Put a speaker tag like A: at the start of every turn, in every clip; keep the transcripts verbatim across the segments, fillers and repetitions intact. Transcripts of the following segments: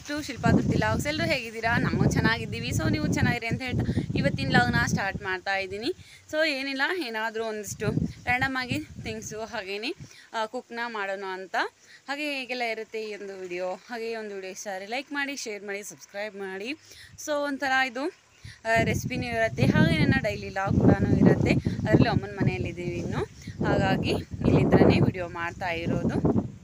A: Back to Shilpa ತೃಪ್ತಿ logs. ಎಲ್ಲರೂ ಹೇಗಿದ್ದೀರಾ? ನಾವು ಚೆನ್ನಾಗಿದ್ದೀವಿ. ಸೊ ನೀವು ಚೆನ್ನಾಗಿರಿ ಅಂತ ಹೇಳ್ತಾ ಇವತ್ತಿನ ಲಾಗ್ನ ಸ್ಟಾರ್ಟ್ ಮಾಡ್ತಾ ಇದ್ದೀನಿ. ಸೊ ಏನಿಲ್ಲ, ಏನಾದರೂ ಒಂದಿಷ್ಟು ರ್ಯಾಂಡಮ್ ಆಗಿ ಥಿಂಗ್ಸು ಹಾಗೇನೆ ಕುಕ್ನ ಮಾಡೋಣ ಅಂತ. ಹಾಗೆ ಹೇಗೆಲ್ಲ ಇರುತ್ತೆ ಈ ಒಂದು ವಿಡಿಯೋ. ಹಾಗೆ ಈ ಒಂದು ವಿಡಿಯೋ ಇಷ್ಟ ಆದರೆ ಲೈಕ್ ಮಾಡಿ, ಶೇರ್ ಮಾಡಿ, ಸಬ್ಸ್ಕ್ರೈಬ್ ಮಾಡಿ. ಸೊ ಒಂಥರ ಇದು ರೆಸಿಪಿನೂ ಇರುತ್ತೆ, ಹಾಗೆ ನನ್ನ ಡೈಲಿ ಲಾಗ್ ಕೂಡ ಇರುತ್ತೆ. ಅದರಲ್ಲಿ ಅಮ್ಮನ ಮನೆಯಲ್ಲಿದ್ದೀವಿ ಇನ್ನು, ಹಾಗಾಗಿ ಇಲ್ಲಿಂದನೇ ವಿಡಿಯೋ ಮಾಡ್ತಾ ಇರೋದು.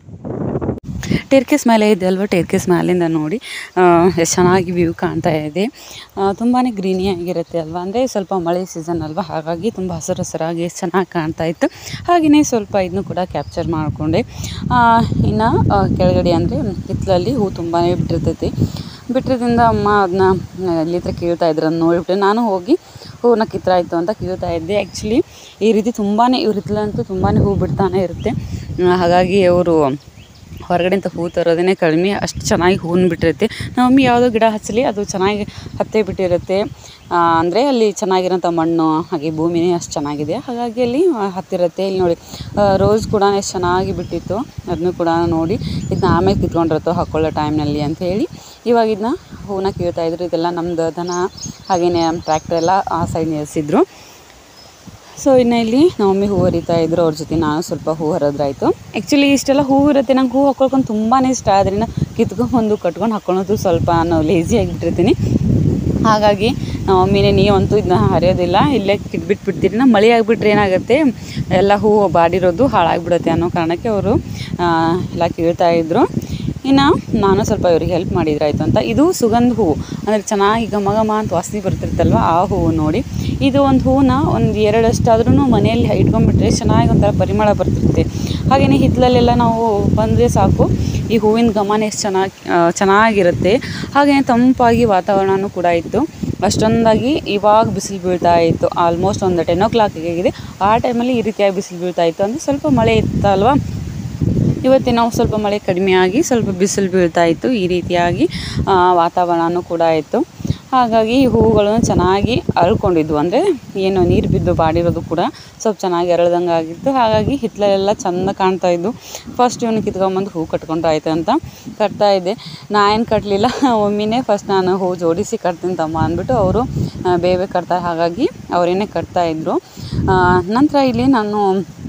A: ಟೇರ್ಕೇಸ್ ಮೇಲೆ ಇದೆ ಅಲ್ವ, ಟೇರ್ಕೇಸ್ ಮೇಲಿಂದ ನೋಡಿ ಎಷ್ಟು ಚೆನ್ನಾಗಿ ವ್ಯೂ ಕಾಣ್ತಾ ಇದೆ. ತುಂಬಾ ಗ್ರೀನಿಯಾಗಿರುತ್ತೆ ಅಲ್ವಾ, ಅಂದರೆ ಸ್ವಲ್ಪ ಮಳೆ ಸೀಸನ್ ಅಲ್ವಾ, ಹಾಗಾಗಿ ತುಂಬ ಹಸಿರು ಹಸಿರಾಗಿ ಎಷ್ಟು ಚೆನ್ನಾಗಿ ಕಾಣ್ತಾ ಇತ್ತು. ಹಾಗೆಯೇ ಸ್ವಲ್ಪ ಇದನ್ನು ಕೂಡ ಕ್ಯಾಪ್ಚರ್ ಮಾಡಿಕೊಂಡೆ. ಇನ್ನು ಕೆಳಗಡೆ ಅಂದರೆ ಹಿತ್ತಲಲ್ಲಿ ಹೂ ತುಂಬಾ ಬಿಟ್ಟಿರ್ತೈತಿ. ಬಿಟ್ಟಿರೋದ್ರಿಂದ ಅಮ್ಮ ಅದನ್ನ ಇಲ್ಲಿ ಹತ್ರ ಕೇಳ್ತಾ ಇದ್ರು. ಅದನ್ನ ನೋಡಿಬಿಟ್ಟು ನಾನು ಹೋಗಿ ಹೂವನ್ನ ಕಿತ್ತಾಯಿತು ಅಂತ ಕೇಳ್ತಾ ಇದ್ದೆ. ಆ್ಯಕ್ಚುಲಿ ಈ ರೀತಿ ತುಂಬಾ ಇವ್ರ ಹಿತ್ತಲಂತೂ ತುಂಬಾ ಹೂ ಬಿಡ್ತಾನೆ ಇರುತ್ತೆ. ಹಾಗಾಗಿ ಅವರು ಹೊರಗಡೆಂತ ಹೂ ತರೋದೇ ಕಡಿಮೆ, ಅಷ್ಟು ಚೆನ್ನಾಗಿ ಹೂವನ್ನು ಬಿಟ್ಟಿರುತ್ತೆ. ನಮ್ಮಮ್ಮಿ ಯಾವುದೋ ಗಿಡ ಹಚ್ಚಲಿ ಅದು ಚೆನ್ನಾಗಿ ಹತ್ತೇ ಬಿಟ್ಟಿರುತ್ತೆ. ಅಂದರೆ ಅಲ್ಲಿ ಚೆನ್ನಾಗಿರೋಂಥ ಮಣ್ಣು ಹಾಗೆ ಭೂಮಿನೇ ಅಷ್ಟು ಚೆನ್ನಾಗಿದೆ, ಹಾಗಾಗಿ ಅಲ್ಲಿ ಹತ್ತಿರುತ್ತೆ. ಇಲ್ಲಿ ನೋಡಿ ರೋಸ್ ಕೂಡ ಎಷ್ಟು ಚೆನ್ನಾಗಿ ಬಿಟ್ಟಿತ್ತು, ಅದನ್ನು ಕೂಡ ನೋಡಿ ಇದನ್ನ ಆಮೇಲೆ ಕಿತ್ಕೊಂಡಿರುತ್ತೋ ಹಾಕ್ಕೊಳ್ಳೋ ಟೈಮ್ನಲ್ಲಿ ಅಂತ ಹೇಳಿ ಇವಾಗ ಇದನ್ನ ಹೂವನ್ನ ಕೀಳ್ತಾಯಿದ್ರು. ಇದೆಲ್ಲ ನಮ್ಮದು ದನ ಹಾಗೆಯೇ ನಮ್ಮ ಟ್ರ್ಯಾಕ್ಟರ್ ಎಲ್ಲ ಆ ಸೈಡ್ ನಿಲ್ಲಿಸಿದ್ರು. ಸೊ ಇನ್ನು ಇಲ್ಲಿ ನಮ್ಮಮ್ಮಿ ಹೂ ಹರಿತಾ ಇದ್ರು, ಅವ್ರ ಜೊತೆ ನಾನು ಸ್ವಲ್ಪ ಹೂ ಹರಿದ್ರಾಯ್ತು. ಆ್ಯಕ್ಚುಲಿ ಇಷ್ಟೆಲ್ಲ ಹೂ ಇರುತ್ತೆ, ನಂಗೆ ಹೂ ಹಾಕ್ಕೊಳ್ಕೊಂಡು ತುಂಬಾ ಇಷ್ಟ. ಅದರಿಂದ ಕಿತ್ಕೊಂಡ್ಬಂದು ಕಟ್ಕೊಂಡು ಹಾಕ್ಕೊಳೋದು ಸ್ವಲ್ಪ ನಾನು ಲೇಸಿ ಆಗಿಬಿಟ್ಟಿರ್ತೀನಿ. ಹಾಗಾಗಿ ನಮ್ಮಮ್ಮಿನೇ ನೀವಂತೂ ಇದನ್ನ ಹರಿಯೋದಿಲ್ಲ, ಇಲ್ಲೇ ಕಿಟ್ಬಿಟ್ಬಿಡ್ತೀರಿ, ನಾ ಮಳೆ ಆಗಿಬಿಟ್ರೆ ಏನಾಗುತ್ತೆ ಎಲ್ಲ ಹೂ ಬಾಡಿರೋದು ಹಾಳಾಗಿಬಿಡುತ್ತೆ ಅನ್ನೋ ಕಾರಣಕ್ಕೆ ಅವರು ಎಲ್ಲ ಕೀಳ್ತಾಯಿದ್ರು. ಇನ್ನು ನಾನು ಸ್ವಲ್ಪ ಇವ್ರಿಗೆ ಹೆಲ್ಪ್ ಮಾಡಿದ್ರಾಯ್ತು ಅಂತ. ಇದು ಸುಗಂಧ ಹೂವು, ಅಂದರೆ ಚೆನ್ನಾಗಿ ಘಮ ಘಮ ಅಂತ ವಾಸನೆ ಬರ್ತಿರ್ತಲ್ವ, ಆ ಹೂವು ನೋಡಿ. ಇದು ಒಂದು ಹೂವನ್ನ ಒಂದು ಎರಡಷ್ಟಾದ್ರೂ ಮನೆಯಲ್ಲಿ ಇಟ್ಕೊಂಡ್ಬಿಟ್ರೆ ಚೆನ್ನಾಗಿ ಒಂಥರ ಪರಿಮಳ ಬರ್ತಿರುತ್ತೆ. ಹಾಗೆಯೇ ಹಿತ್ತಲಲ್ಲೆಲ್ಲ ನಾವು ಬಂದರೆ ಸಾಕು ಈ ಹೂವಿನ ಘಮನೇ ಎಷ್ಟು ಚೆನ್ನಾಗಿ ಚೆನ್ನಾಗಿರುತ್ತೆ. ಹಾಗೆಯೇ ತಂಪಾಗಿ ವಾತಾವರಣವೂ ಕೂಡ ಇತ್ತು. ಅಷ್ಟೊಂದಾಗಿ ಇವಾಗ ಬಿಸಿಲು ಬೀಳ್ತಾ ಇತ್ತು, ಆಲ್ಮೋಸ್ಟ್ ಒಂದು ಟೆನ್ ಓ ಕ್ಲಾಕ್ ಆಗಿದೆ. ಆ ಟೈಮಲ್ಲಿ ಈ ರೀತಿಯಾಗಿ ಬಿಸಿಲು ಬೀಳ್ತಾ ಇತ್ತು, ಅಂದರೆ ಸ್ವಲ್ಪ ಮಳೆ ಇತ್ತಲ್ವ. ಇವತ್ತಿನ ನಾವು ಸ್ವಲ್ಪ ಮಳೆ ಕಡಿಮೆಯಾಗಿ ಸ್ವಲ್ಪ ಬಿಸಿಲು ಬೀಳ್ತಾ ಇತ್ತು. ಈ ರೀತಿಯಾಗಿ ವಾತಾವರಣವೂ ಕೂಡ ಇತ್ತು. ಹಾಗಾಗಿ ಹೂವುಗಳನ್ನು ಚೆನ್ನಾಗಿ ಅರಳ್ಕೊಂಡಿದ್ವು, ಅಂದರೆ ಏನು ನೀರು ಬಿದ್ದು ಬಾಡಿರೋದು ಕೂಡ ಸ್ವಲ್ಪ ಚೆನ್ನಾಗಿ ಅರಳ್ದಂಗೆ ಆಗಿತ್ತು. ಹಾಗಾಗಿ ಹಿತ್ತಲೆಲ್ಲ ಚೆಂದ ಕಾಣ್ತಾ ಇದ್ದು. ಫಸ್ಟ್ ಇವನು ಕಿತ್ಕೊಂಬಂದು ಹೂ ಕಟ್ಕೊಂಡು ಆಯ್ತು ಅಂತ ಕಟ್ತಾ ಇದ್ದೆ. ನಾ ಏನು ಕಟ್ಟಲಿಲ್ಲ, ಒಮ್ಮಿನೇ ಫಸ್ಟ್ ನಾನು ಹೂ ಜೋಡಿಸಿ ಕಟ್ತೀನಿ ತಮ್ಮ ಅಂದ್ಬಿಟ್ಟು ಅವರು ಬೇಗ ಕಟ್ತಾರೆ, ಹಾಗಾಗಿ ಅವರೇನೇ ಕಟ್ತಾಯಿದ್ರು. ನಂತರ ಇಲ್ಲಿ ನಾನು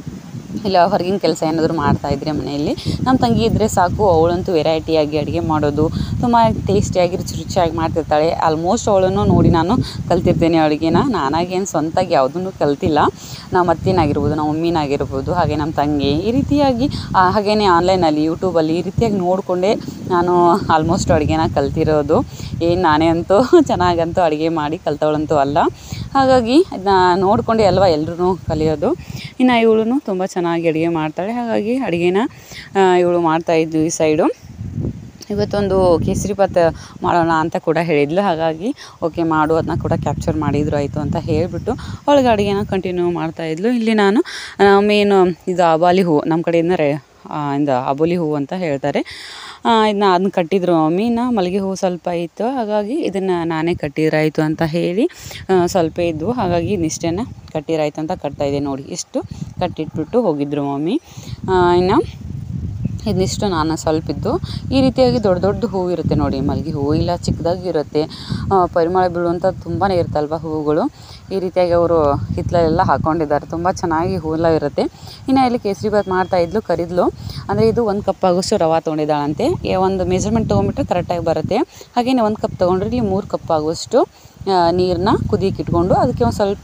A: ಇಲ್ಲ ಹೊರಗಿನ ಕೆಲಸ ಏನಾದರೂ ಮಾಡ್ತಾಯಿದ್ರೆ ಮನೆಯಲ್ಲಿ ನಮ್ಮ ತಂಗಿ ಇದ್ದರೆ ಸಾಕು, ಅವಳಂತೂ ವೆರೈಟಿಯಾಗಿ ಅಡುಗೆ ಮಾಡೋದು ತುಂಬ ಟೇಸ್ಟಿಯಾಗಿ ರುಚಿ ರುಚಿಯಾಗಿ ಮಾಡ್ತಿರ್ತಾಳೆ. ಆಲ್ಮೋಸ್ಟ್ ಅವಳನ್ನು ನೋಡಿ ನಾನು ಕಲ್ತಿರ್ತೇನೆ ಅಡುಗೆನ. ನಾನಾಗೇನು ಸ್ವಂತಾಗಿ ಯಾವುದನ್ನು ಕಲ್ತಿಲ್ಲ. ನಮ್ಮ ಅತ್ತಿನಾಗಿರ್ಬೋದು, ನಮ್ಮ ಮಮ್ಮಿನಾಗಿರ್ಬೋದು, ಹಾಗೆ ನಮ್ಮ ತಂಗಿ ಈ ರೀತಿಯಾಗಿ ಹಾಗೆಯೇ ಆನ್ಲೈನಲ್ಲಿ ಯೂಟ್ಯೂಬಲ್ಲಿ ಈ ರೀತಿಯಾಗಿ ನೋಡಿಕೊಂಡೇ ನಾನು ಆಲ್ಮೋಸ್ಟ್ ಅಡುಗೆನ ಕಲ್ತಿರೋದು. ಏನು ನಾನೇ ಅಂತೂ ಚೆನ್ನಾಗಂತೂ ಅಡುಗೆ ಮಾಡಿ ಕಲ್ತವಳಂತೂ ಅಲ್ಲ. ಹಾಗಾಗಿ ಅದನ್ನ ನೋಡಿಕೊಂಡೆ ಅಲ್ವಾ ಎಲ್ಲರೂ ಕಲಿಯೋದು. ಇನ್ನು ಇವಳು ತುಂಬ ಚೆನ್ನಾಗಿ ಅಡುಗೆ ಮಾಡ್ತಾಳೆ, ಹಾಗಾಗಿ ಅಡುಗೆನ ಇವಳು ಮಾಡ್ತಾಯಿದ್ಲು ಈ ಸೈಡು. ಇವತ್ತೊಂದು ಕೇಸರಿ ಭಾತ್ ಮಾಡೋಣ ಅಂತ ಕೂಡ ಹೇಳಿದ್ಲು, ಹಾಗಾಗಿ ಓಕೆ ಮಾಡು, ಅದನ್ನ ಕೂಡ ಕ್ಯಾಪ್ಚರ್ ಮಾಡಿದ್ರು ಆಯಿತು ಅಂತ ಹೇಳಿಬಿಟ್ಟು ಅವಳಿಗೆ ಅಡುಗೆನ ಕಂಟಿನ್ಯೂ ಮಾಡ್ತಾಯಿದ್ಲು. ಇಲ್ಲಿ ನಾನು ಮೇನು ಇದು ಆಬಾಲಿ ಹೂವು, ನಮ್ಮ ಕಡೆಯಿಂದ ರೇ ಇಂದ ಆಬೋಲಿ ಹೂವು ಅಂತ ಹೇಳ್ತಾರೆ. ಇದನ್ನ ಅದನ್ನ ಕಟ್ಟಿದ್ರು ಮಮ್ಮಿ. ಇನ್ನು ಮಲ್ಲಿಗೆ ಹೂವು ಸ್ವಲ್ಪ ಇತ್ತು, ಹಾಗಾಗಿ ಇದನ್ನು ನಾನೇ ಕಟ್ಟಿದ್ರಾಯ್ತು ಅಂತ ಹೇಳಿ ಸ್ವಲ್ಪ ಇದ್ವು, ಹಾಗಾಗಿ ಇಷ್ಟನ್ನು ಕಟ್ಟಿರಾಯ್ತು ಅಂತ ಕಟ್ತಾಯಿದ್ದೆ. ನೋಡಿ ಇಷ್ಟು ಕಟ್ಟಿಟ್ಬಿಟ್ಟು ಹೋಗಿದ್ರು ಮಮ್ಮಿ. ಇನ್ನು ಇದನ್ನಿಷ್ಟು ನಾನು ಸ್ವಲ್ಪ ಇದ್ದು. ಈ ರೀತಿಯಾಗಿ ದೊಡ್ಡ ದೊಡ್ಡ ಹೂವು ಇರುತ್ತೆ ನೋಡಿ, ಮಲ್ಲಿಗೆ ಹೂವು ಇಲ್ಲ ಚಿಕ್ಕದಾಗಿ ಇರುತ್ತೆ, ಪರಿಮಳ ಬೀಳುವಂಥ ತುಂಬಾ ಇರುತ್ತಲ್ವ ಹೂವುಗಳು. ಈ ರೀತಿಯಾಗಿ ಅವರು ಹಿತ್ತಲೆಲ್ಲ ಹಾಕ್ಕೊಂಡಿದ್ದಾರೆ, ತುಂಬ ಚೆನ್ನಾಗಿ ಹೂವೆಲ್ಲ ಇರುತ್ತೆ. ಇನ್ನು ಇಲ್ಲಿ ಕೇಸರಿ ಭಾತ್ ಮಾಡ್ತಾಯಿದ್ಲು, ಕರಿದ್ಲು. ಅಂದರೆ ಇದು ಒಂದು ಕಪ್ ಆಗೋಷ್ಟು ರವೆ ತೊಗೊಂಡಿದ್ದಾಳಂತೆ. ಒಂದು ಮೆಜರ್ಮೆಂಟ್ ತೊಗೊಂಬಿಟ್ರೆ ಕರೆಕ್ಟಾಗಿ ಬರುತ್ತೆ. ಹಾಗೆಯೇ ಒಂದು ಕಪ್ ತೊಗೊಂಡ್ರೆ ಇಲ್ಲಿ ಮೂರು ಕಪ್ ಆಗೋಷ್ಟು ನೀರನ್ನ ಕುದಿಯಕ್ಕೆ ಇಟ್ಕೊಂಡು ಅದಕ್ಕೆ ಒಂದು ಸ್ವಲ್ಪ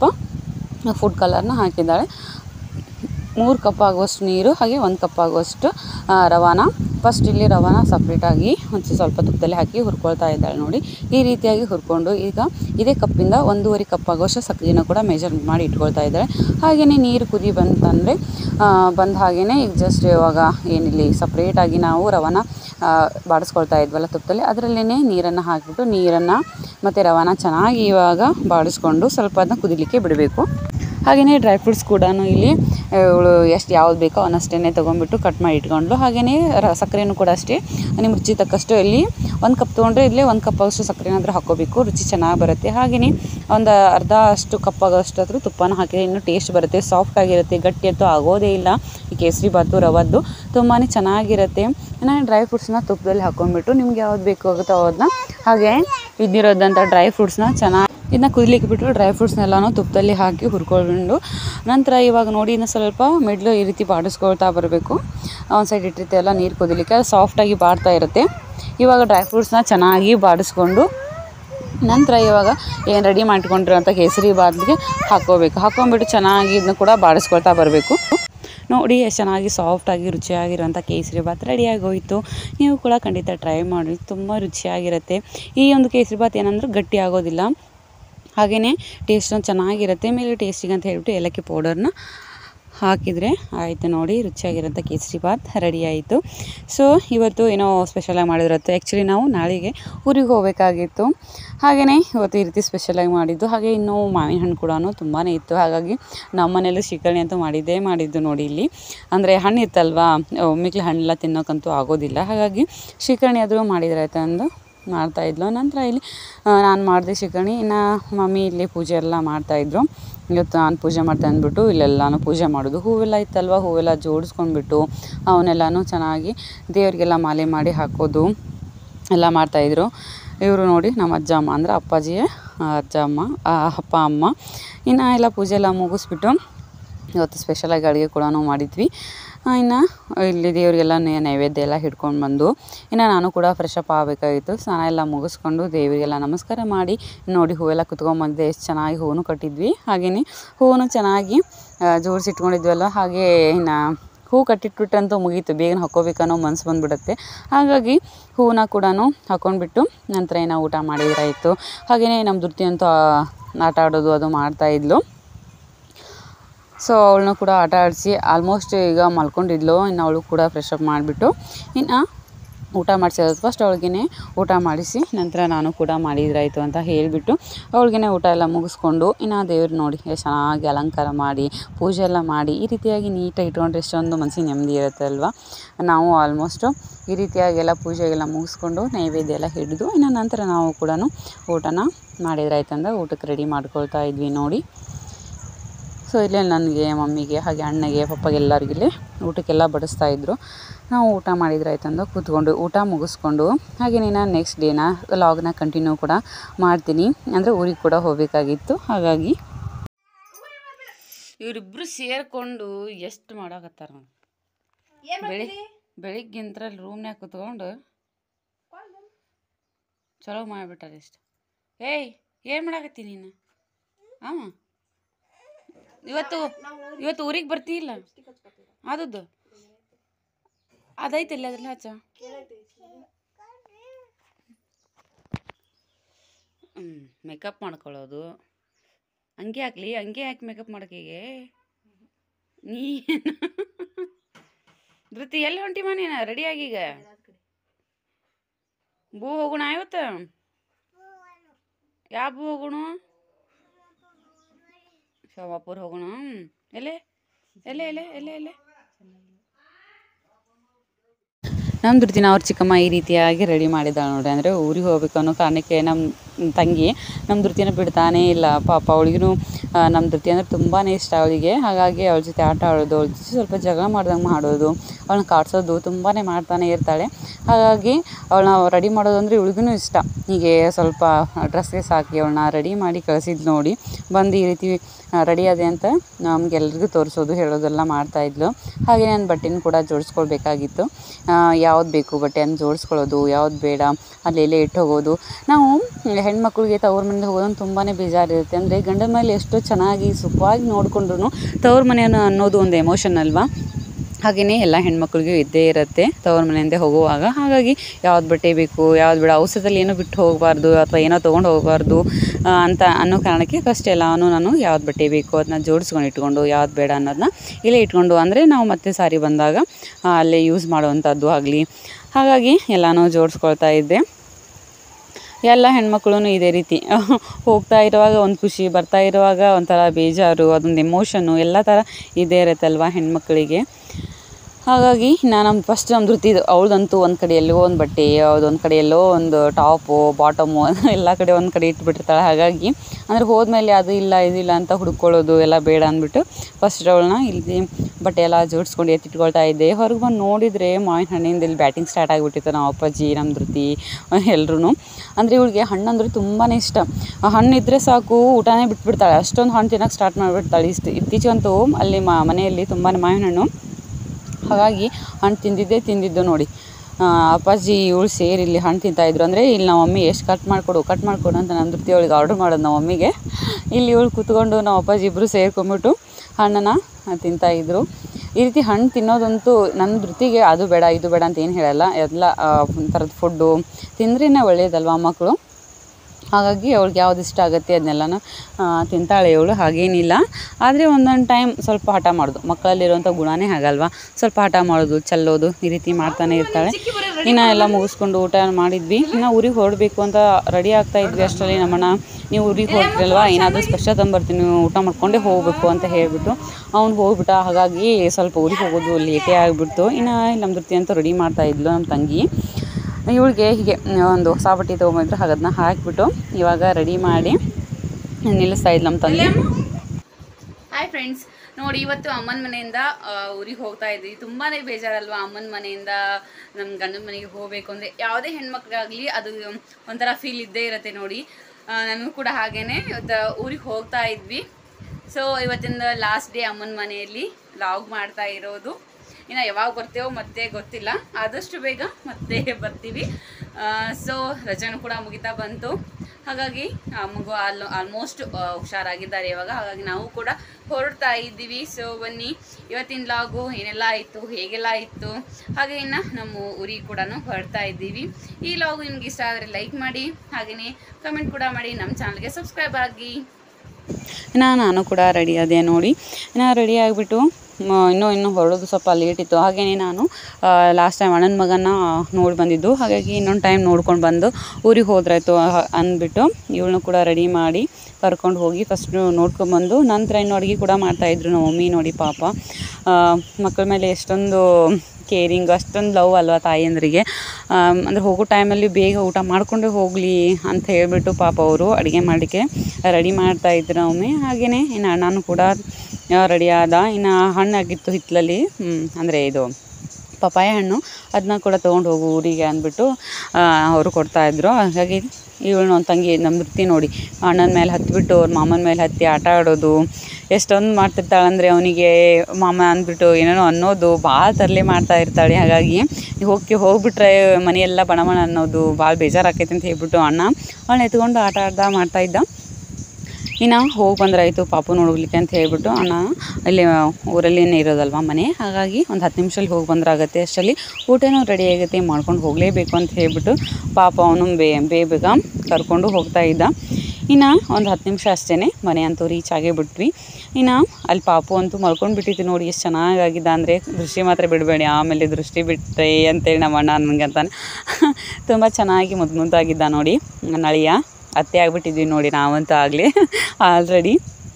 A: ಫುಡ್ ಕಲರ್ನ ಹಾಕಿದ್ದಾಳೆ. ಮೂರು ಕಪ್ ಆಗುವಷ್ಟು ನೀರು ಹಾಗೆ ಒಂದು ಕಪ್ ಆಗುವಷ್ಟು ರವಾನ. ಫಸ್ಟ್ ಇಲ್ಲಿ ರವಾನ ಸಪ್ರೇಟಾಗಿ ಒಂದು ಸ್ವಲ್ಪ ತುಪ್ಪದಲ್ಲಿ ಹಾಕಿ ಹುರ್ಕೊಳ್ತಾ ಇದ್ದಾಳೆ ನೋಡಿ. ಈ ರೀತಿಯಾಗಿ ಹುರ್ಕೊಂಡು ಈಗ ಇದೇ ಕಪ್ಪಿಂದ ಒಂದೂವರೆ ಕಪ್ ಆಗುವಷ್ಟು ಸಕ್ಕರೆನ ಕೂಡ ಮೆಜರ್ ಮಾಡಿ ಇಟ್ಕೊಳ್ತಾ ಇದ್ದಾಳೆ. ಹಾಗೆಯೇ ನೀರು ಕುದಿ ಬಂತಂದರೆ ಬಂದ ಹಾಗೆಯೇ ಈಗ ಜಸ್ಟ್ ಇವಾಗ ಏನಿಲ್ಲಿ ಸಪ್ರೇಟಾಗಿ ನಾವು ರವಾನ ಬಾಡಿಸ್ಕೊಳ್ತಾ ಇದ್ವಲ್ಲ ತುಪ್ಪದಲ್ಲಿ, ಅದರಲ್ಲೇ ನೀರನ್ನು ಹಾಕಿಬಿಟ್ಟು ನೀರನ್ನು ಮತ್ತು ರವಾನ ಚೆನ್ನಾಗಿ ಇವಾಗ ಬಾಡಿಸ್ಕೊಂಡು ಸ್ವಲ್ಪ ಅದನ್ನ ಕುದಿಲಿಕ್ಕೆ ಬಿಡಬೇಕು. ಹಾಗೆಯೇ ಡ್ರೈ ಫ್ರೂಟ್ಸ್ ಕೂಡ ಇಲ್ಲಿ ಇವಳು ಎಷ್ಟು ಯಾವ್ದು ಬೇಕೋ ಅವನ್ನಷ್ಟೇ ತೊಗೊಂಡ್ಬಿಟ್ಟು ಕಟ್ ಮಾಡಿ ಇಟ್ಕೊಂಡ್ಲು. ಹಾಗೆಯೇ ರ ಸಕ್ಕರೆನೂ ಕೂಡ ಅಷ್ಟೇ ನಿಮ್ಮ ರುಚಿ ತಕ್ಕಷ್ಟು. ಇಲ್ಲಿ ಒಂದು ಕಪ್ ತೊಗೊಂಡ್ರೆ ಇಲ್ಲೇ ಒಂದು ಕಪ್ ಅಷ್ಟು ಸಕ್ಕರೆನಾದರೂ ಹಾಕ್ಕೋಬೇಕು, ರುಚಿ ಚೆನ್ನಾಗಿ ಬರುತ್ತೆ. ಹಾಗೆಯೇ ಒಂದು ಅರ್ಧ ಅಷ್ಟು ಕಪ್ ಆಗೋಷ್ಟು ಆದರೂ ತುಪ್ಪನ ಹಾಕಿದ್ರೆ ಇನ್ನೂ ಟೇಸ್ಟ್ ಬರುತ್ತೆ, ಸಾಫ್ಟ್ ಆಗಿರುತ್ತೆ, ಗಟ್ಟಿ ಅಂತೂ ಆಗೋದೇ ಇಲ್ಲ. ಈ ಕೇಸರಿ ಬಾತು ರವದ್ದು ತುಂಬಾ ಚೆನ್ನಾಗಿರುತ್ತೆ. ನಾನು ಡ್ರೈ ಫ್ರೂಟ್ಸ್ನ ತುಪ್ಪದಲ್ಲಿ ಹಾಕ್ಕೊಂಡ್ಬಿಟ್ಟು ನಿಮ್ಗೆ ಯಾವ್ದು ಬೇಕು ಆಗುತ್ತೋ ಅದನ್ನ ಹಾಗೆ ಇದ್ದಿರೋದಂಥ ಡ್ರೈ ಫ್ರೂಟ್ಸ್ನ ಚೆನ್ನಾಗಿ ಇದನ್ನ ಕುದಿಲಿಕ್ಕೆ ಬಿಟ್ಟು ಡ್ರೈ ಫ್ರೂಟ್ಸ್ನೆಲ್ಲನೂ ತುಪ್ಪದಲ್ಲಿ ಹಾಕಿ ಹುರ್ಕೊಂಡು ನಂತರ ಇವಾಗ ನೋಡಿ ಇನ್ನು ಸ್ವಲ್ಪ ಮಿಡ್ಲು ಈ ರೀತಿ ಬಾಡಿಸ್ಕೊಳ್ತಾ ಬರಬೇಕು. ಒಂದು ಸೈಡ್ ಇಟ್ಟಿರ್ತೀವಿ ಎಲ್ಲ ನೀರು ಕುದಿಲಿಕ್ಕೆ, ಅದು ಸಾಫ್ಟಾಗಿ ಬಾಡ್ತಾ ಇರುತ್ತೆ. ಇವಾಗ ಡ್ರೈ ಫ್ರೂಟ್ಸ್ನ ಚೆನ್ನಾಗಿ ಬಾಡಿಸ್ಕೊಂಡು ನಂತರ ಇವಾಗ ಏನು ರೆಡಿ ಮಾಡ್ಕೊಂಡಿರೋಂಥ ಕೇಸರಿ ಬಾತ್ಗೆ ಹಾಕ್ಕೋಬೇಕು. ಹಾಕ್ಕೊಂಡ್ಬಿಟ್ಟು ಚೆನ್ನಾಗಿ ಇದನ್ನ ಕೂಡ ಬಾಡಿಸ್ಕೊಳ್ತಾ ಬರಬೇಕು. ನೋಡಿ ಎಷ್ಟು ಚೆನ್ನಾಗಿ ಸಾಫ್ಟಾಗಿ ರುಚಿಯಾಗಿರೋಂಥ ಕೇಸರಿ ಬಾತ್ ರೆಡಿಯಾಗಿ ಹೋಯಿತು. ನೀವು ಕೂಡ ಖಂಡಿತ ಟ್ರೈ ಮಾಡಿ, ತುಂಬ ರುಚಿಯಾಗಿರುತ್ತೆ. ಈ ಒಂದು ಕೇಸರಿ ಬಾತ್ ಏನಂದ್ರೆ ಗಟ್ಟಿ ಆಗೋದಿಲ್ಲ, ಹಾಗೆಯೇ ಟೇಸ್ಟು ಚೆನ್ನಾಗಿರುತ್ತೆ. ಮೇಲೆ ಟೇಸ್ಟಿಗೆ ಅಂತ ಹೇಳ್ಬಿಟ್ಟು ಏಲಕ್ಕಿ ಪೌಡರ್ನ ಹಾಕಿದರೆ ಆಯಿತು. ನೋಡಿ ರುಚಿಯಾಗಿರೋಂಥ ಕೇಸರಿ ಬಾತ್ ರೆಡಿ ಆಯಿತು. ಸೊ ಇವತ್ತು ಏನೋ ಸ್ಪೆಷಲಾಗಿ ಮಾಡಿದಿರತ್ತೆ. ಆ್ಯಕ್ಚುಲಿ ನಾವು ನಾಳೆಗೆ ಊರಿಗೆ ಹೋಗಬೇಕಾಗಿತ್ತು, ಹಾಗೆಯೇ ಇವತ್ತು ಈ ರೀತಿ ಸ್ಪೆಷಲಾಗಿ ಮಾಡಿದ್ದು. ಹಾಗೆ ಇನ್ನೂ ಮಾವಿನ ಹಣ್ಣು ಕೂಡ ತುಂಬಾ ಇತ್ತು, ಹಾಗಾಗಿ ನಮ್ಮ ಮನೆಯಲ್ಲೂ ಶ್ರೀಕರ್ಣಿ ಅಂತೂ ಮಾಡಿದ್ದೇ ಮಾಡಿದ್ದು. ನೋಡಿ ಇಲ್ಲಿ ಅಂದರೆ ಹಣ್ಣು ಇತ್ತಲ್ವಾ, ಒಮ್ಮಿಗ್ಲೆ ಹಣ್ಣೆಲ್ಲ ತಿನ್ನೋಕ್ಕಂತೂ ಆಗೋದಿಲ್ಲ, ಹಾಗಾಗಿ ಶ್ರೀಕರ್ಣಿ ಆದರೂ ಮಾಡಿದ್ರೆ ಆಯ್ತು ಅಂದು ಮಾಡ್ತಾಯಿದ್ಲು. ನಂತರ ಇಲ್ಲಿ ನಾನು ಮಾಡಿದೆ ಶ್ರೀಕರ್ಣಿ, ಇನ್ನು ಮಮ್ಮಿ ಇಲ್ಲಿ ಪೂಜೆ ಎಲ್ಲ ಮಾಡ್ತಾಯಿದ್ರು. ಇವತ್ತು ನಾನು ಪೂಜೆ ಮಾಡ್ತಾ ಅಂದ್ಬಿಟ್ಟು ಇಲ್ಲೆಲ್ಲನೂ ಪೂಜೆ ಮಾಡೋದು. ಹೂವೆಲ್ಲ ಇತ್ತಲ್ವ, ಹೂವೆಲ್ಲ ಜೋಡಿಸ್ಕೊಂಡ್ಬಿಟ್ಟು ಅವನ್ನೆಲ್ಲನೂ ಚೆನ್ನಾಗಿ ದೇವರಿಗೆಲ್ಲ ಮಾಲೆ ಮಾಡಿ ಹಾಕೋದು ಎಲ್ಲ ಮಾಡ್ತಾಯಿದ್ರು. ಇವರು ನೋಡಿ ನಮ್ಮ ಅಜ್ಜ ಅಮ್ಮ ಅಂದರೆ ಅಪ್ಪಾಜಿಯ ಅಜ್ಜ ಅಮ್ಮ ಅಪ್ಪ ಅಮ್ಮ. ಇನ್ನು ಎಲ್ಲ ಪೂಜೆ ಎಲ್ಲ ಮುಗಿಸ್ಬಿಟ್ಟು ಇವತ್ತು ಸ್ಪೆಷಲಾಗಿ ಅಡುಗೆ ಕೂಡ ಮಾಡಿದ್ವಿ. ಇನ್ನು ಇಲ್ಲಿ ದೇವರಿಗೆಲ್ಲ ನೈವೇದ್ಯ ಎಲ್ಲ ಹಿಡ್ಕೊಂಡು ಬಂದು ಇನ್ನು ನಾನು ಕೂಡ ಫ್ರೆಶ್ ಅಪ್ ಆಗಬೇಕಾಗಿತ್ತು. ಸ್ನಾನ ಎಲ್ಲ ಮುಗಿಸ್ಕೊಂಡು ದೇವರಿಗೆಲ್ಲ ನಮಸ್ಕಾರ ಮಾಡಿ ನೋಡಿ ಹೂವೆಲ್ಲ ಕುತ್ಕೊಂಡ್ಬಂದಿದ್ದೆ. ಎಷ್ಟು ಚೆನ್ನಾಗಿ ಹೂವು ಕಟ್ಟಿದ್ವಿ, ಹಾಗೆಯೇ ಹೂವು ಚೆನ್ನಾಗಿ ಜೋಡಿಸಿಟ್ಕೊಂಡಿದ್ವಲ್ಲ. ಹಾಗೆ ಇನ್ನು ಹೂ ಕಟ್ಟಿಟ್ಬಿಟ್ಟಂತೂ ಮುಗೀತು, ಬೇಗನೆ ಹಾಕ್ಕೋಬೇಕನ್ನೋ ಮನಸ್ಸು ಬಂದುಬಿಡುತ್ತೆ. ಹಾಗಾಗಿ ಹೂವನ್ನ ಕೂಡ ಹಾಕ್ಕೊಂಡ್ಬಿಟ್ಟು ನಂತರ ಏನೋ ಊಟ ಮಾಡಿದ್ರಾಯಿತು. ಹಾಗೆಯೇ ನಮ್ಮ ದುರ್ತಿ ಅಂತೂ ಆಟ ಆಡೋದು ಅದು ಮಾಡ್ತಾಯಿದ್ಲು. ಸೊ ಅವಳನ್ನ ಕೂಡ ಆಟ ಆಡಿಸಿ ಆಲ್ಮೋಸ್ಟ್ ಈಗ ಮಲ್ಕೊಂಡಿದ್ಲು. ಇನ್ನು ಅವಳು ಕೂಡ ಫ್ರೆಶ್ ಅಪ್ ಮಾಡಿಬಿಟ್ಟು ಇನ್ನು ಊಟ ಮಾಡಿಸಿರೋದು. ಫಸ್ಟ್ ಅವಳಿಗೆ ಊಟ ಮಾಡಿಸಿ ನಂತರ ನಾನು ಕೂಡ ಮಾಡಿದ್ರಾಯಿತು ಅಂತ ಹೇಳಿಬಿಟ್ಟು ಅವಳಿಗೆ ಊಟ ಎಲ್ಲ ಮುಗಿಸ್ಕೊಂಡು ಇನ್ನು ದೇವ್ರು ನೋಡಿ ಎಷ್ಟು ಚೆನ್ನಾಗಿ ಅಲಂಕಾರ ಮಾಡಿ ಪೂಜೆ ಎಲ್ಲ ಮಾಡಿ ಈ ರೀತಿಯಾಗಿ ನೀಟಾಗಿ ಇಟ್ಕೊಂಡ್ರೆ ಎಷ್ಟೊಂದು ಮನಸ್ಸಿಗೆ ನೆಮ್ಮದಿ ಇರುತ್ತೆ ಅಲ್ವಾ. ನಾವು ಆಲ್ಮೋಸ್ಟು ಈ ರೀತಿಯಾಗೆಲ್ಲ ಪೂಜೆಗೆಲ್ಲ ಮುಗಿಸ್ಕೊಂಡು ನೈವೇದ್ಯ ಎಲ್ಲ ಹಿಡಿದು ಇನ್ನು ನಂತರ ನಾವು ಕೂಡ ಊಟನ ಮಾಡಿದ್ರಾಯ್ತು ಅಂದ್ರೆ ಊಟಕ್ಕೆ ರೆಡಿ ಮಾಡ್ಕೊಳ್ತಾ ಇದ್ವಿ ನೋಡಿ. ಸೊ ಇಲ್ಲೇ ನನಗೆ ಮಮ್ಮಿಗೆ ಹಾಗೆ ಅಣ್ಣಗೆ ಪಪ್ಪಗೆ ಎಲ್ಲರಿಗಿಲ್ಲಿ ಊಟಕ್ಕೆಲ್ಲ ಬಡಿಸ್ತಾಯಿದ್ರು. ನಾವು ಊಟ ಮಾಡಿದ್ರಾಯ್ತು ಅಂದು ಕೂತ್ಕೊಂಡು ಊಟ ಮುಗಿಸ್ಕೊಂಡು ಹಾಗೆ ನಾನು ನೆಕ್ಸ್ಟ್ ಡೇನ ಲಾಗ್ನ ಕಂಟಿನ್ಯೂ ಕೂಡ ಮಾಡ್ತೀನಿ. ಅಂದರೆ ಊರಿಗೆ ಕೂಡ ಹೋಗಬೇಕಾಗಿತ್ತು, ಹಾಗಾಗಿ ಇವರಿಬ್ಬರು ಸೇರಿಕೊಂಡು ಎಷ್ಟು ಮಾಡಾಕತ್ತಾರ. ಬೆಳಿ ಬೆಳಿಗ್ಗಿಂತ ರೂಮ್ನ್ಯಾಗ ಕೂತ್ಕೊಂಡು ಚಲೋ ಮಾಡಿಬಿಟ್ಟಾರ ಇಷ್ಟು. ಏಯ್ ಏನು ಮಾಡಾಕತ್ತಿ ನೀನು? ಹಾಂ ಇವತ್ತು ಇವತ್ತು ಊರಿಗೆ ಬರ್ತಿಲ್ಲ ಆದದ್ದು ಅದೈತಲ್ಲ ಅದ್ರಲ್ಲಿ ಹಚ್ಚ. ಹ್ಞೂ ಮೇಕಪ್ ಮಾಡ್ಕೊಳ್ಳೋದು ಹಂಗೆ ಹಾಕ್ಲಿ, ಹಂಗೆ ಹಾಕಿ ಮೇಕಪ್ ಮಾಡೋಕ್ಕೀಗೆ ನೀ ಧೃತಿ ಎಲ್ಲಿ ಹೊಂಟಿ ಮನೇನ ರೆಡಿಯಾಗೀಗ ಬೂ ಹೋಗೋಣ ಇವತ್ತು. ಯಾವ ಬೂ ಹೋಗೋಣ? ಶವಾಪುರ ಹೋಗೋಣ. ಎಲ್ಲೇ ಎಲ್ಲೇ ಎಲ್ಲೇ ಎಲ್ಲೇ ಎಲ್ಲೇ ನಮ್ಮ ದುಡ್ದಿನ ಅವ್ರ ಚಿಕ್ಕಮ್ಮ ಈ ರೀತಿಯಾಗಿ ರೆಡಿ ಮಾಡಿದ್ದಾಳೆ ನೋಡಿ. ಅಂದರೆ ಊರಿಗೆ ಹೋಗ್ಬೇಕು ಅನ್ನೋ ಕಾರಣಕ್ಕೆ ನಮ್ಮ ತಂಗಿ ನಮ್ಮ ಧೃತಿನ ಬಿಡ್ತಾನೇ ಇಲ್ಲ. ಪಾಪ ಅವಳಿಗೂ ನಮ್ಮ ಧೃತಿ ಅಂದರೆ ತುಂಬಾ ಇಷ್ಟ ಅವಳಿಗೆ. ಹಾಗಾಗಿ ಅವಳ ಜೊತೆ ಆಟ ಆಡೋದು, ಅವಳ ಜೊತೆ ಸ್ವಲ್ಪ ಜಗಳ ಮಾಡ್ದಂಗೆ ಮಾಡೋದು, ಅವಳನ್ನ ಕಾಡ್ಸೋದು ತುಂಬಾ ಮಾಡ್ತಾನೆ ಇರ್ತಾಳೆ. ಹಾಗಾಗಿ ಅವಳನ್ನ ರೆಡಿ ಮಾಡೋದು ಅಂದರೆ ಇವಳಿಗೂ ಇಷ್ಟ. ಹೀಗೆ ಸ್ವಲ್ಪ ಡ್ರೆಸ್ಗೆ ಸಾಕಿ ಅವಳನ್ನ ರೆಡಿ ಮಾಡಿ ಕಳಿಸಿದ್ಲು ನೋಡಿ. ಬಂದು ಈ ರೀತಿ ರೆಡಿ ಅದೇ ಅಂತ ನಮಗೆಲ್ರಿಗೂ ತೋರಿಸೋದು ಹೇಳೋದೆಲ್ಲ ಮಾಡ್ತಾಯಿದ್ಲು. ಹಾಗೆ ನಾನು ಬಟ್ಟೆನ ಕೂಡ ಜೋಡಿಸ್ಕೊಳ್ಬೇಕಾಗಿತ್ತು. ಯಾವ್ದು ಬೇಕು ಬಟ್ಟೆಯನ್ನು ಜೋಡಿಸ್ಕೊಳ್ಳೋದು, ಯಾವ್ದು ಬೇಡ ಅಲ್ಲಿ ಎಲ್ಲೇ ಇಟ್ಟು ಹೋಗೋದು. ನಾವು ಹೆಣ್ಮಕ್ಳಿಗೆ ತವ್ರ ಮನೆಗೆ ಹೋಗೋದು ತುಂಬಾ ಬೇಜಾರಿರುತ್ತೆ. ಅಂದರೆ ಗಂಡನ ಮೇಲೆ ಎಷ್ಟೋ ಚೆನ್ನಾಗಿ ಸುಖವಾಗಿ ನೋಡಿಕೊಂಡ್ರು ತವ್ರ ಮನೆಯನ್ನು ಅನ್ನೋದು ಒಂದು ಎಮೋಷನ್ ಅಲ್ವಾ. ಹಾಗೆಯೇ ಎಲ್ಲ ಹೆಣ್ಮಕ್ಳಿಗೂ ಇದ್ದೇ ಇರುತ್ತೆ ತವ್ರ ಮನೆಯಿಂದ ಹೋಗುವಾಗ. ಹಾಗಾಗಿ ಯಾವ್ದು ಬಟ್ಟೆ ಬೇಕು ಯಾವ್ದು ಬೇಡ, ಔಷಧದಲ್ಲಿ ಏನೋ ಬಿಟ್ಟು ಹೋಗಬಾರ್ದು ಅಥವಾ ಏನೋ ತೊಗೊಂಡು ಹೋಗಬಾರ್ದು ಅಂತ ಅನ್ನೋ ಕಾರಣಕ್ಕೆ ಫಸ್ಟ್ ಎಲ್ಲನೂ ನಾನು ಯಾವ್ದು ಬಟ್ಟೆ ಬೇಕು ಅದನ್ನ ಜೋಡಿಸ್ಕೊಂಡು ಇಟ್ಕೊಂಡು ಯಾವ್ದು ಬೇಡ ಅನ್ನೋದನ್ನ ಇಲ್ಲೇ ಇಟ್ಕೊಂಡು, ಅಂದರೆ ನಾವು ಮತ್ತೆ ಸಾರಿ ಬಂದಾಗ ಅಲ್ಲೇ ಯೂಸ್ ಮಾಡೋವಂಥದ್ದು ಆಗಲಿ. ಹಾಗಾಗಿ ಎಲ್ಲನೂ ಜೋಡಿಸ್ಕೊಳ್ತಾ ಇದ್ದೆ. ಎಲ್ಲ ಹೆಣ್ಮಕ್ಳು ಇದೇ ರೀತಿ ಹೋಗ್ತಾ ಇರುವಾಗ ಒಂದು ಖುಷಿ, ಬರ್ತಾ ಇರುವಾಗ ಒಂಥರ ಬೇಜಾರು, ಅದೊಂದು ಎಮೋಷನ್ನು ಎಲ್ಲ ಥರ ಇದೇ ಇರುತ್ತಲ್ವ ಹೆಣ್ಮಕ್ಳಿಗೆ. ಹಾಗಾಗಿ ನಾನು ನಮ್ಮ ಫಸ್ಟ್ ನಮ್ಮ ಧೃತಿದು ಅವಳದಂತೂ ಒಂದು ಕಡೆ ಎಲ್ಲೋ ಒಂದು ಬಟ್ಟೆ, ಯಾವುದೊಂದು ಕಡೆ ಎಲ್ಲೋ ಒಂದು ಟಾಪು ಬಾಟಮು ಎಲ್ಲ ಕಡೆ ಒಂದು ಕಡೆ ಇಟ್ಬಿಟ್ಟಿರ್ತಾಳೆ. ಹಾಗಾಗಿ ಅಂದರೆ ಹೋದ್ಮೇಲೆ ಅದು ಇಲ್ಲ ಇದಿಲ್ಲ ಅಂತ ಹುಡ್ಕೊಳ್ಳೋದು ಎಲ್ಲ ಬೇಡ ಅಂದ್ಬಿಟ್ಟು ಫಸ್ಟ್ ಅವಳನ್ನ ಇಲ್ಲಿ ಬಟ್ಟೆ ಎಲ್ಲ ಜೋಡಿಸ್ಕೊಂಡು ಎತ್ತಿಟ್ಕೊಳ್ತಾ ಇದ್ದೆ. ಹೊರಗೆ ಬಂದು ನೋಡಿದರೆ ಮಾವಿನ ಹಣ್ಣಿಂದ ಇಲ್ಲಿ ಬ್ಯಾಟಿಂಗ್ ಸ್ಟಾರ್ಟ್ ಆಗಿಬಿಟ್ಟಿತ್ತು. ನಮ್ಮ ಅಪ್ಪಾಜಿ, ನಮ್ಮ ಧೃತಿ ಎಲ್ಲರೂ. ಅಂದರೆ ಇವಳಿಗೆ ಹಣ್ಣು ಅಂದರೆ ತುಂಬಾ ಇಷ್ಟ. ಹಣ್ಣು ಇದ್ದರೆ ಸಾಕು ಊಟನೇ ಬಿಟ್ಬಿಡ್ತಾಳೆ, ಅಷ್ಟೊಂದು ಹಣ್ಣು ತಿನ್ನೋಕ್ಕೆ ಸ್ಟಾರ್ಟ್ ಮಾಡಿಬಿಡ್ತಾಳೆ. ಇಷ್ಟು ಇತ್ತೀಚೆಗಂತೂ ಅಲ್ಲಿ ಮನೆಯಲ್ಲಿ ತುಂಬಾ ಮಾವಿನ ಹಣ್ಣು, ಹಾಗಾಗಿ ಹಣ್ಣು ತಿಂದಿದ್ದೇ ತಿಂದಿದ್ದು ನೋಡಿ. ಅಪ್ಪಾಜಿ ಇವಳು ಸೇರಿ ಇಲ್ಲಿ ಹಣ್ಣು ತಿಂತಾಯಿದ್ರು. ಅಂದರೆ ಇಲ್ಲಿ ನಮ್ಮ ಮಮ್ಮಿ ಎಷ್ಟು ಕಟ್ ಮಾಡಿಕೊಡು ಕಟ್ ಮಾಡಿಕೊಡು ಅಂತ ನನ್ನ ಧೃತಿ ಅವಳಿಗೆ ಆರ್ಡ್ರ್ ಮಾಡೋದು ನಮ್ಮ ಮಮ್ಮಿಗೆ. ಇಲ್ಲಿ ಇವಳು ಕೂತ್ಕೊಂಡು ನಮ್ಮ ಅಪ್ಪಾಜಿ ಇಬ್ಬರು ಸೇರ್ಕೊಂಬಿಟ್ಟು ಹಣ್ಣನ್ನು ತಿಂತಾಯಿದ್ರು. ಈ ರೀತಿ ಹಣ್ಣು ತಿನ್ನೋದಂತೂ ನನ್ನ ಧೃತಿಗೆ ಅದು ಬೇಡ ಇದು ಬೇಡ ಅಂತ ಏನು ಹೇಳಲ್ಲ, ಎಲ್ಲ ಥರದ ಫುಡ್ಡು ತಿಂದ್ರೇ ಒಳ್ಳೆಯದಲ್ವ ಮಕ್ಕಳು. ಹಾಗಾಗಿ ಅವಳಿಗೆ ಯಾವ್ದು ಇಷ್ಟ ಆಗುತ್ತೆ ಅದನ್ನೆಲ್ಲನೂ ತಿಂತಾಳೆ ಇವಳು, ಹಾಗೇನಿಲ್ಲ. ಆದರೆ ಒಂದೊಂದು ಟೈಮ್ ಸ್ವಲ್ಪ ಹಠ ಮಾಡೋದು, ಮಕ್ಕಳಲ್ಲಿರುವಂಥ ಗುಣನೇ ಹಾಗಲ್ವ, ಸ್ವಲ್ಪ ಹಠ ಮಾಡೋದು, ಚೆಲ್ಲೋದು ಈ ರೀತಿ ಮಾಡ್ತಾನೆ ಇರ್ತಾಳೆ. ಇನ್ನು ಎಲ್ಲ ಮುಗಿಸ್ಕೊಂಡು ಊಟ ಮಾಡಿದ್ವಿ, ಇನ್ನು ಊರಿಗೆ ಹೊರಡಬೇಕು ಅಂತ ರೆಡಿ ಆಗ್ತಾ ಇದ್ವಿ. ಅಷ್ಟರಲ್ಲಿ ನಮ್ಮಣ್ಣ ನೀವು ಊರಿಗೆ ಹೊರಟಿರಲ್ವ, ಏನಾದರೂ ಸ್ಪೆಷಲ್ ತಂಬರ್ತೀನಿ, ನೀವು ಊಟ ಮಾಡ್ಕೊಂಡೇ ಹೋಗಬೇಕು ಅಂತ ಹೇಳಿಬಿಟ್ಟು ಅವ್ನು ಹೋಗ್ಬಿಟ್ಟ. ಹಾಗಾಗಿ ಸ್ವಲ್ಪ ಊರಿಗೆ ಹೋಗೋದು ಲೇಟೇ ಆಗಿಬಿಡ್ತು. ಇನ್ನು ನಮ್ಮ ಧೃತಿ ಅಂತೂ ರೆಡಿ ಮಾಡ್ತಾಯಿದ್ಲು ನಮ್ಮ ತಂಗಿ. ಇವಳಿಗೆ ಹೀಗೆ ಒಂದು ಹೊಸ ಬಟ್ಟೆ ತೊಗೊಂಬಂದ್ರೆ ಅದನ್ನ ಹಾಕಿಬಿಟ್ಟು ಇವಾಗ ರೆಡಿ ಮಾಡಿ ನಿಲ್ಲಿಸ್ತಾ ಇದ್ಲು ನಮ್ಮ ತಂಗಿ.
B: ಹಾಯ್ ಫ್ರೆಂಡ್ಸ್, ನೋಡಿ ಇವತ್ತು ಅಮ್ಮನ ಮನೆಯಿಂದ ಊರಿಗೆ ಹೋಗ್ತಾ ಇದ್ವಿ. ತುಂಬಾ ಬೇಜಾರಲ್ವಾ ಅಮ್ಮನ ಮನೆಯಿಂದ ನಮ್ಮ ಗಂಡನ ಮನೆಗೆ ಹೋಗಬೇಕು ಅಂದರೆ. ಯಾವುದೇ ಹೆಣ್ಮಕ್ಳಿಗಾಗಲಿ ಅದು ಒಂಥರ ಫೀಲ್ ಇದ್ದೇ ಇರುತ್ತೆ ನೋಡಿ. ನನಗೂ ಕೂಡ ಹಾಗೇ ಇವತ್ತು ಊರಿಗೆ ಹೋಗ್ತಾ ಇದ್ವಿ. ಸೊ ಇವತ್ತಿಂದ ಲಾಸ್ಟ್ ಡೇ ಅಮ್ಮನ ಮನೆಯಲ್ಲಿ ಲಾಗ್ ಮಾಡ್ತಾ ಇರೋದು. ಇನ್ನು ಯಾವಾಗ ಬರ್ತೇವೋ ಮತ್ತೆ ಗೊತ್ತಿಲ್ಲ, ಆದಷ್ಟು ಬೇಗ ಮತ್ತೆ ಬರ್ತೀವಿ. ಸೊ ರಜೆನೂ ಕೂಡ ಮುಗಿತಾ ಬಂತು, ಹಾಗಾಗಿ ಮಗು ಆಲ್ ಆಲ್ಮೋಸ್ಟ್ ಹುಷಾರಾಗಿದ್ದಾರೆ ಇವಾಗ. ಹಾಗಾಗಿ ನಾವು ಕೂಡ ಹೊರಡ್ತಾ ಇದ್ದೀವಿ. ಸೊ ಬನ್ನಿ ಇವತ್ತಿನ ಲಾಗು ಏನೆಲ್ಲ ಆಯಿತು, ಹೇಗೆಲ್ಲ ಇತ್ತು, ಹಾಗೆ ಇನ್ನು ನಮ್ಮ ಊರಿಗೆ ಕೂಡ ಹೊರಡ್ತಾ ಇದ್ದೀವಿ. ಈ ಲಾಗು ನಿಮ್ಗೆ ಇಷ್ಟ ಆದರೆ ಲೈಕ್ ಮಾಡಿ, ಹಾಗೆಯೇ ಕಮೆಂಟ್ ಕೂಡ ಮಾಡಿ, ನಮ್ಮ ಚಾನಲ್ಗೆ ಸಬ್ಸ್ಕ್ರೈಬ್ ಆಗಿ.
A: ಇನ್ನು ನಾನು ಕೂಡ ರೆಡಿ ಆದೆ ನೋಡಿ. ಇನ್ನು ರೆಡಿ ಆಗಿಬಿಟ್ಟು ಇನ್ನೂ ಇನ್ನೂ ಹೊರಡೋದು ಸ್ವಲ್ಪ ಲೇಟ್ ಇತ್ತು. ಹಾಗೆಯೇ ನಾನು ಲಾಸ್ಟ್ ಟೈಮ್ ಅಣ್ಣನ ಮಗನ ನೋಡಿ ಬಂದಿದ್ದು, ಹಾಗಾಗಿ ಇನ್ನೊಂದು ಟೈಮ್ ನೋಡ್ಕೊಂಡು ಬಂದು ಊರಿಗೆ ಹೋದ್ರಾಯ್ತು ಅಂದ್ಬಿಟ್ಟು ಇವಳನ್ನು ಕೂಡ ರೆಡಿ ಮಾಡಿ ಕರ್ಕೊಂಡು ಹೋಗಿ ಫಸ್ಟು ನೋಡ್ಕೊಂಬಂದು ನಂತರ ಇನ್ನು ಅಡುಗೆ ಕೂಡ ಮಾಡ್ತಾಯಿದ್ರು ನಮ್ಮ ಮಮ್ಮಿ. ನೋಡಿ ಪಾಪ ಮಕ್ಕಳ ಮೇಲೆ ಎಷ್ಟೊಂದು ಕೇರಿಂಗ್, ಅಷ್ಟೊಂದು ಲವ್ ಅಲ್ವಾ ತಾಯಿಯಂದ್ರಿಗೆ. ಅಂದರೆ ಹೋಗೋ ಟೈಮಲ್ಲಿ ಬೇಗ ಊಟ ಮಾಡಿಕೊಂಡೇ ಹೋಗಲಿ ಅಂತ ಹೇಳಿಬಿಟ್ಟು ಪಾಪ ಅವರು ಅಡುಗೆ ಮಾಡಲಿಕ್ಕೆ ರೆಡಿ ಮಾಡ್ತಾಯಿದ್ರು ಒಮ್ಮೆ. ಹಾಗೆಯೇ ಇನ್ನು ಅಣ್ಣನೂ ಕೂಡ ರೆಡಿ ಆದ. ಇನ್ನು ಹಣ್ಣಾಗಿತ್ತು ಹಿತ್ತಲಲ್ಲಿ, ಅಂದರೆ ಇದು ಪಪಾಯ ಹಣ್ಣು, ಅದನ್ನ ಕೂಡ ತೊಗೊಂಡು ಹೋಗು ಊರಿಗೆ ಅಂದ್ಬಿಟ್ಟು ಅವರು ಕೊಡ್ತಾಯಿದ್ರು. ಹಾಗಾಗಿ ಇವಳು ನನ್ನ ತಂಗಿ ನಮ್ಮ ಧೃತಿ ನೋಡಿ ಅಣ್ಣನ ಮೇಲೆ ಹತ್ತಿಬಿಟ್ಟು ಅವ್ರ ಮಾಮನ ಮೇಲೆ ಹತ್ತಿ ಆಟ ಆಡೋದು ಎಷ್ಟೊಂದು ಮಾಡ್ತಿರ್ತಾಳೆ. ಅಂದರೆ ಅವನಿಗೆ ಮಾಮ ಅಂದ್ಬಿಟ್ಟು ಏನೇನೋ ಅನ್ನೋದು ಭಾಳ ತರಲೆ ಮಾಡ್ತಾ ಇರ್ತಾಳೆ. ಹಾಗಾಗಿ ಹೋಗಿ ಹೋಗ್ಬಿಟ್ರೆ ಮನೆಯೆಲ್ಲ ಬಣ ಬಣ ಅನ್ನೋದು ಭಾಳ ಬೇಜಾರಾಕೈತೆ ಅಂತ ಹೇಳ್ಬಿಟ್ಟು ಅಣ್ಣ ಅವಳನ್ನ ಎತ್ಕೊಂಡು ಆಟ ಆಡ್ದ ಮಾಡ್ತಾಯಿದ್ದ. ಇನ್ನು ಹೋಗಿ ಬಂದ್ರಾಯಿತು ಪಾಪು ನೋಡ್ಲಿಕ್ಕೆ ಅಂತ ಹೇಳ್ಬಿಟ್ಟು ಅಣ್ಣ ಅಲ್ಲಿ ಊರಲ್ಲಿನೇ ಇರೋದಲ್ವ ಮನೆ, ಹಾಗಾಗಿ ಒಂದು ಹತ್ತು ನಿಮಿಷದಲ್ಲಿ ಹೋಗಿ ಬಂದ್ರಾಗತ್ತೆ, ಅಷ್ಟರಲ್ಲಿ ಊಟನೂ ರೆಡಿ ಆಗುತ್ತೆ, ಮಾಡ್ಕೊಂಡು ಹೋಗಲೇಬೇಕು ಅಂತ ಹೇಳ್ಬಿಟ್ಟು ಪಾಪ ಅವನು ಬೇ ಬೇಗ ಕರ್ಕೊಂಡು ಹೋಗ್ತಾ ಇದ್ದ. ಇನ್ನು ಒಂದು ಹತ್ತು ನಿಮಿಷ ಅಷ್ಟೇ ಮನೆ ಅಂತೂ ರೀಚ್ ಆಗೇ ಬಿಟ್ವಿ. ಇನ್ನು ಅಲ್ಲಿ ಪಾಪು ಅಂತೂ ಮಲ್ಕೊಂಡು ಬಿಟ್ಟಿತ್ತು ನೋಡಿ, ಎಷ್ಟು ಚೆನ್ನಾಗಾಗಿದ್ದ ಅಂದರೆ ದೃಷ್ಟಿ ಮಾತ್ರ ಬಿಡಬೇಡಿ, ಆಮೇಲೆ ದೃಷ್ಟಿ ಬಿಟ್ಟರೆ ಅಂತೇಳಿ ನಮ್ಮ ಅಣ್ಣ ನನಗೆ ಅಂತಾನೆ ತುಂಬ ಚೆನ್ನಾಗಿ ಮುದ್ದು ಮುದ್ದಾಗಿದ್ದ ನೋಡಿ. ನಳಿಯ ಅತ್ತೆ ಆಗಿಬಿಟ್ಟಿದ್ವಿ ನೋಡಿ ನಾವಂತೂ ಆಗಲಿ ಆಲ್ರೆಡಿ.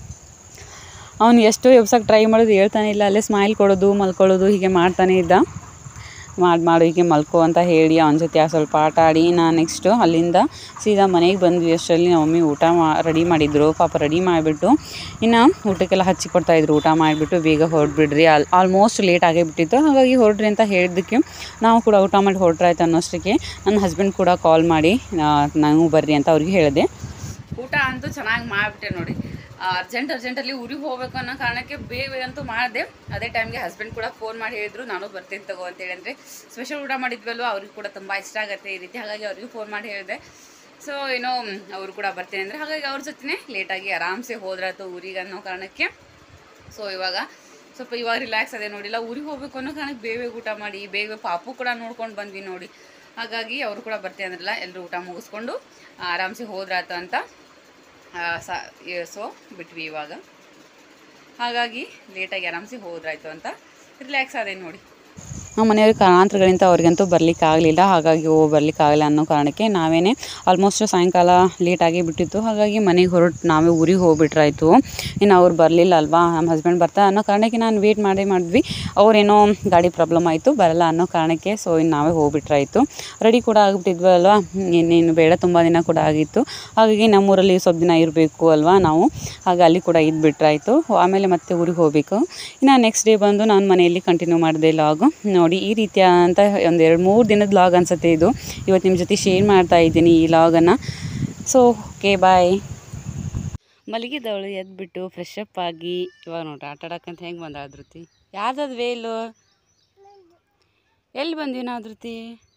A: ಅವನು ಎಷ್ಟೋ ಎಬ್ಸಕ್ಕೆ ಟ್ರೈ ಮಾಡೋದು ಹೇಳ್ತಾನೆ ಇಲ್ಲ, ಅಲ್ಲೇ ಸ್ಮೈಲ್ ಕೊಡೋದು ಮಲ್ಕೊಳ್ಳೋದು ಹೀಗೆ ಮಾಡ್ತಾನೆ ಇದ್ದ. ಮಾಡಿ ಮಾಡು ಹೀಗೆ ಮಲ್ಕೋ ಅಂತ ಹೇಳಿ ಅವನ ಜೊತೆ ಸ್ವಲ್ಪ ಆಟ ಆಡಿ ನಾನು ನೆಕ್ಸ್ಟು ಅಲ್ಲಿಂದ ಸೀದಾ ಮನೆಗೆ ಬಂದ್ವಿ. ಅಷ್ಟರಲ್ಲಿ ನಮ್ಮ ಮಮ್ಮಿ ಊಟ ಮಾ ರೆಡಿ ಮಾಡಿದ್ರು. ಪಾಪ ರೆಡಿ ಮಾಡಿಬಿಟ್ಟು ಇನ್ನು ಊಟಕ್ಕೆಲ್ಲ ಹಚ್ಚಿ ಕೊಡ್ತಾಯಿದ್ರು. ಊಟ ಮಾಡಿಬಿಟ್ಟು ಬೇಗ ಹೊರಡ್ಬಿಡ್ರಿ, ಅಲ್ಲಿ ಆಲ್ಮೋಸ್ಟ್ ಲೇಟ್ ಆಗೇ ಬಿಟ್ಟಿತ್ತು, ಹಾಗಾಗಿ ಹೊರಡ್ರಿ ಅಂತ ಹೇಳಿದ್ದಕ್ಕೆ ನಾವು ಕೂಡ ಊಟ ಮಾಡಿ ಹೊರಟ್ರಾಯ್ತು ಅನ್ನೋಷ್ಟಕ್ಕೆ ನನ್ನ ಹಸ್ಬೆಂಡ್ ಕೂಡ ಕಾಲ್ ಮಾಡಿ ನಾವು ಬರ್ರಿ ಅಂತ ಅವ್ರಿಗೆ ಹೇಳಿದೆ.
B: ಊಟ ಅಂತೂ ಚೆನ್ನಾಗಿ ಮಾಡಿಬಿಟ್ಟೆ ನೋಡಿ. ಅರ್ಜೆಂಟ್ ಅರ್ಜೆಂಟಲ್ಲಿ ಊರಿಗೆ ಹೋಗಬೇಕು ಅನ್ನೋ ಕಾರಣಕ್ಕೆ ಬೇಗ ಅಂತೂ ಮಾಡಿದೆ. ಅದೇ ಟೈಮ್ಗೆ ಹಸ್ಬೆಂಡ್ ಕೂಡ ಫೋನ್ ಮಾಡಿ ಹೇಳಿದ್ರು ನಾನು ಬರ್ತೀನಿ ತಗೋ ಅಂತೇಳಿ. ಅಂದರೆ ಸ್ಪೆಷಲ್ ಊಟ ಮಾಡಿದ್ವಲ್ವ, ಅವ್ರಿಗೆ ಕೂಡ ತುಂಬ ಇಷ್ಟ ಆಗುತ್ತೆ ಈ ರೀತಿ, ಹಾಗಾಗಿ ಅವ್ರಿಗೂ ಫೋನ್ ಮಾಡಿ ಹೇಳಿದೆ. ಸೊ ಏನೋ ಅವರು ಕೂಡ ಬರ್ತೀನಿ ಅಂದರೆ, ಹಾಗಾಗಿ ಅವ್ರ ಜೊತೆ ಲೇಟಾಗಿ ಆರಾಮ್ಸೆ ಹೋದ್ರಾಯ್ತು ಊರಿಗೆ ಅನ್ನೋ ಕಾರಣಕ್ಕೆ. ಸೊ ಇವಾಗ ಸ್ವಲ್ಪ ಇವಾಗ ರಿಲ್ಯಾಕ್ಸ್ ಅದೇ ನೋಡಿಲ್ಲ, ಊರಿಗೆ ಹೋಗಬೇಕು ಅನ್ನೋ ಕಾರಣಕ್ಕೆ ಬೇಗ ಬೇಗ ಊಟ ಮಾಡಿ ಬೇಗ ಪಾಪು ಕೂಡ ನೋಡ್ಕೊಂಡು ಬಂದ್ವಿ ನೋಡಿ. ಹಾಗಾಗಿ ಅವರು ಕೂಡ ಬರ್ತೀನಿ ಅಂದ್ರಲ್ಲ, ಎಲ್ಲರೂ ಊಟ ಮುಗಿಸ್ಕೊಂಡು ಆರಾಮ್ಸೆ ಹೋದ್ರಾಯ್ತು ಅಂತ ಸ ಸೊ ಬಿಟ್ವಿ ಇವಾಗ. ಹಾಗಾಗಿ ಲೇಟಾಗಿ ಆರಾಮ್ಸೆ ಹೋದ್ರಾಯ್ತು ಅಂತ ರಿಲ್ಯಾಕ್ಸ್ ಆದೆ ನೋಡಿ.
A: ನಮ್ಮ ಮನೆಯವ್ರಿಗೆ ಕಾರಣಾಂತರಗಳಿಂದ ಅವ್ರಿಗಂತೂ ಬರಲಿಕ್ಕೆ ಆಗಲಿಲ್ಲ. ಹಾಗಾಗಿ ಓ ಬರಲಿಕ್ಕೆ ಆಗಲ್ಲ ಅನ್ನೋ ಕಾರಣಕ್ಕೆ ನಾವೇ ಆಲ್ಮೋಸ್ಟ್ ಸಾಯಂಕಾಲ ಲೇಟಾಗಿ ಬಿಟ್ಟಿತ್ತು. ಹಾಗಾಗಿ ಮನೆಗೆ ಹೊರಟು ನಾವೇ ಊರಿಗೆ ಹೋಗ್ಬಿಟ್ರಾಯ್ತು. ಇನ್ನು ಅವ್ರು ಬರಲಿಲ್ಲ ಅಲ್ವಾ, ನಮ್ಮ ಹಸ್ಬೆಂಡ್ ಬರ್ತಾ ಅನ್ನೋ ಕಾರಣಕ್ಕೆ ನಾನು ವೇಟ್ ಮಾಡೇ ಮಾಡಿದ್ವಿ. ಅವ್ರೇನೋ ಗಾಡಿ ಪ್ರಾಬ್ಲಮ್ ಆಯಿತು, ಬರಲ್ಲ ಅನ್ನೋ ಕಾರಣಕ್ಕೆ. ಸೊ ಇನ್ನು ನಾವೇ ಹೋಗ್ಬಿಟ್ರಾಯ್ತು. ರೆಡಿ ಕೂಡ ಆಗಿಬಿಟ್ಟಿದ್ವಲ್ವಾ, ಇನ್ನೇನು ಬೇಡ, ತುಂಬ ದಿನ ಕೂಡ ಆಗಿತ್ತು. ಹಾಗಾಗಿ ನಮ್ಮೂರಲ್ಲಿ ಸ್ವಲ್ಪ ದಿನ ಇರಬೇಕು ಅಲ್ವಾ ನಾವು, ಹಾಗೆ ಅಲ್ಲಿ ಕೂಡ ಇದ್ಬಿಟ್ರಾಯ್ತು. ಆಮೇಲೆ ಮತ್ತೆ ಊರಿಗೆ ಹೋಗಬೇಕು. ಇನ್ನು ನೆಕ್ಸ್ಟ್ ಡೇ ಬಂದು ನಾನು ಮನೆಯಲ್ಲಿ ಕಂಟಿನ್ಯೂ ಮಾಡಿದೆ ಲಾಗು. ನೋಡಿ ಈ ರೀತಿಯ ಅಂತ ಒಂದು ಎರಡು ಮೂರು ದಿನದ ಲಾಗ್ ಅನಿಸುತ್ತೆ ಇದು. ಇವತ್ತು ನಿಮ್ಮ ಜೊತೆ ಶೇರ್ ಮಾಡ್ತಾ ಇದ್ದೀನಿ ಈ ಲಾಗನ್ನು. So okay bye. ಮಲಗಿದವಳು ಎದ್ಬಿಟ್ಟು ಫ್ರೆಶ್ ಅಪ್ ಆಗಿ ಇವಾಗ ನೋಡ್ರಿ ಆಟ ಆಡಕ್ಕಂತ ಹೆಂಗೆ ಬಂದ ಧೃತಿ. ಯಾರ್ದದು ವೇಲು? ಎಲ್ಲಿ ಬಂದ್ವಿ ನಾವು ಧೃತಿ?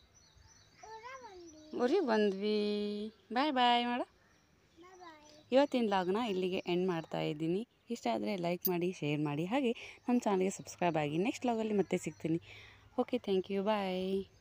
A: ಊರಿಗೆ ಬಂದ್ವಿ. ಬಾಯ್ ಬಾಯ್ ಮಾಡ. ಇವತ್ತಿನ ಲಾಗ್ನ ಇಲ್ಲಿಗೆ ಎಂಡ್ ಮಾಡ್ತಾ ಇದ್ದೀನಿ. ಇಷ್ಟ ಆದರೆ ಲೈಕ್ ಮಾಡಿ, ಶೇರ್ ಮಾಡಿ, ಹಾಗೆ ನಮ್ಮ ಚಾನಲ್ಗೆ ಸಬ್ಸ್ಕ್ರೈಬ್ ಆಗಿ. ನೆಕ್ಸ್ಟ್ ಲಾಗಲ್ಲಿ ಮತ್ತೆ ಸಿಗ್ತೀನಿ. Okay, thank you, bye.